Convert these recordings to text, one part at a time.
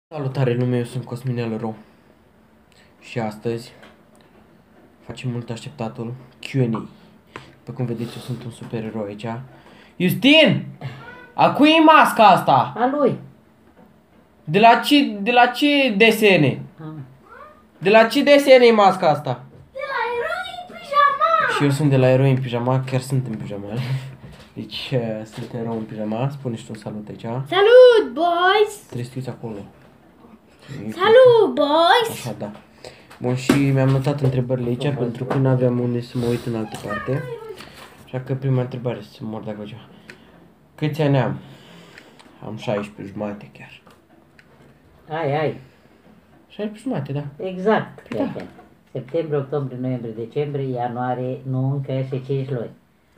Salutare lume, eu sunt Cosminel Ro și astăzi facem mult așteptatul Q&A. După cum vedeți, eu sunt un supererou aici. Justin! A cui e masca asta? A lui. De la ce desene? Ah. De la ce desene e masca asta? De la Eroi în pijama! Și eu sunt de la Eroi în pijama, chiar sunt în pijama. Deci sunt erou în pijama, spune și tu un salut aici. Salut, boys! Trebuie să uiți acolo. Salut, boys! Așa, da. Bun, și mi-am notat întrebările aici pentru că nu aveam unde să mă uit în altă parte. Așa că prima întrebare, să mor dacă ceva. Câți ani am? Am 16 jumate chiar. Ai. 16 jumate, da. Exact. Da. Prieten. Septembrie, octombrie, noiembrie, decembrie, ianuarie, nu încă și 5 luni.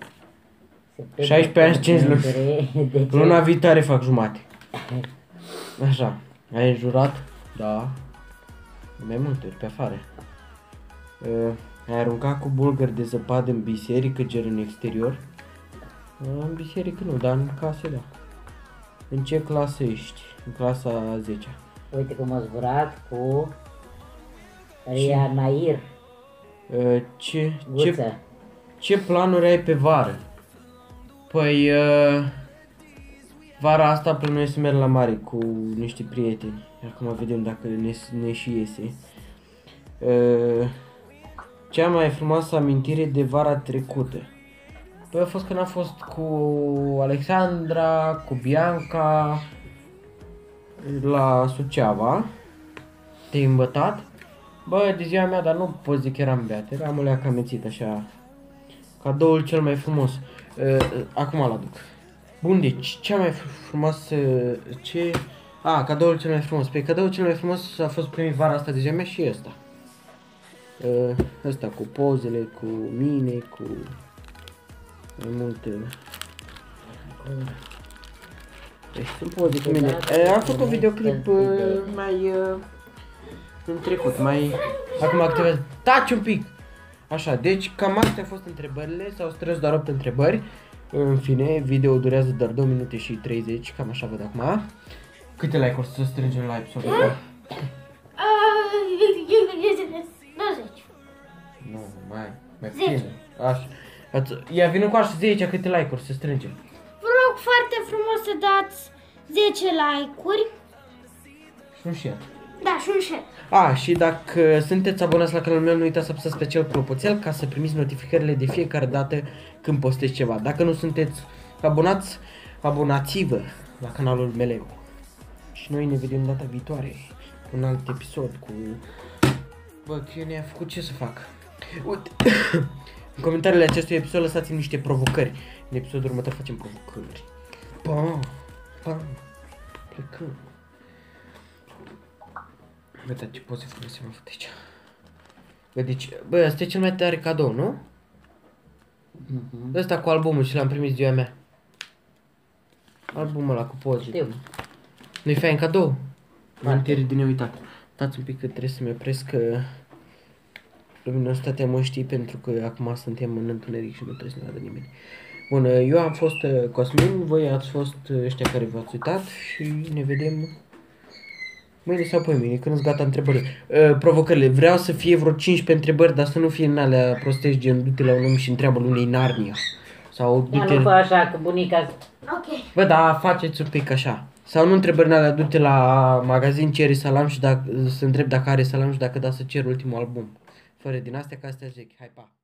16 ani și 5 luni. Decembrie. Luna viitoare fac jumate. Așa. Ai înjurat? Da. Mai multe ori pe afară. Ai aruncat cu bulgări de zăpadă în biserică, gen în exterior? În biserică nu, dar în casă da. În ce clasă ești? În clasa a 10-a. Uite cum a zburat cu Ria Nair. Guță. Ce planuri ai pe vară? Păi, vara asta plănuiesc să merg la mare cu niște prieteni. Acum vedem dacă ne și iese. Cea mai frumoasă amintire de vara trecută? Păi a fost când am fost cu Alexandra, cu Bianca, la Suceava. Te-ai îmbătat? Bă, de ziua mea, dar nu pot zic că eram beat, eram o leacă amețit așa. Cadoul cel mai frumos. Acum îl aduc. Bun, deci, cea mai frumoasă, cadoul cel mai frumos. Pe cadoul cel mai frumos a fost primit vara asta de ziua mea și ăsta. Ăsta cu pozele, cu mine, cu mai multe. Deci sunt poze cu mine. Am făcut un videoclip mai în trecut, acum activez. Taci un pic! Așa, deci cam astea au fost întrebările, s-au strâns doar 8 întrebări. În fine, video durează doar 2 minute și 30, cam așa văd acum. Câte like-uri să strângem la episodul ăsta? 20. Nu, mai puțin. Așa. Ia vină cu așa, zi aici câte like-uri să strângem. Vă rog foarte frumos să dați 10 like-uri. Și un share. Da, și un share. Și dacă sunteți abonați la canalul meu, nu uitați să apăsați pe acel clopoțel ca să primiți notificările de fiecare dată când postez ceva. Dacă nu sunteți abonați, abonați-vă la canalul meu. Și noi ne vedem data viitoare cu un alt episod, cu... Bă, Q&A a făcut, ce să fac? Uite, în comentariile acestui episod lăsați-mi niște provocări. În episodul următor facem provocări. Pam, plecăm. Uite ce poze frumoase am făcut aici. Bă, deci, ăsta e cel mai tare cadou, nu? Ăsta cu albumul și l-am primit ziua mea. Albumul ăla cu poze. Știu. Nu-i fain cadou? Amintiri de neuitat. Stați un pic că trebuie să-mi opresc luminositatea măștii pentru că acum suntem în întuneric și nu trebuie să ne vadă nimeni. Bun, eu am fost Cosmin, voi ați fost ăștia care v-ați uitat și ne vedem mâine sau pe mine, când îți gata întrebările. Provocările. Vreau să fie vreo 15 întrebări, dar să nu fie în alea prostești, gen du-te la un om și întreabă lui Narnia. Sau Ia du-te... nu fă așa, că bunica... Ok. Bă, da, faceți un pic așa. Sau nu întrebări în alea, du-te la magazin, ceri salam și să întreb dacă are salam și dacă da să cer ultimul album. Fără din astea, că astea zic. Hai, pa!